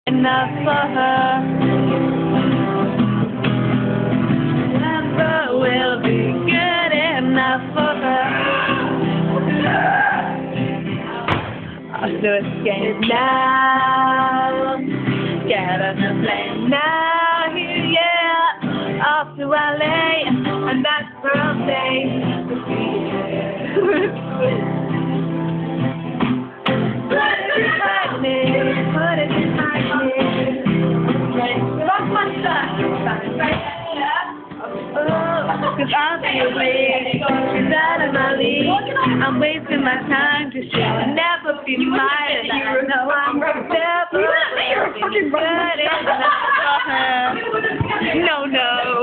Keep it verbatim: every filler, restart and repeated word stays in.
enough for her. Never will be good enough for her. I'll do it again now. Get on the plane now, yeah. Off to L A, and that's for a day. Put it behind me, put it behind me. Rock my stuff, cause obviously she's out of my league. I'm wasting my time to she'll never be mine. And I know I'm never good enough for her. No, no.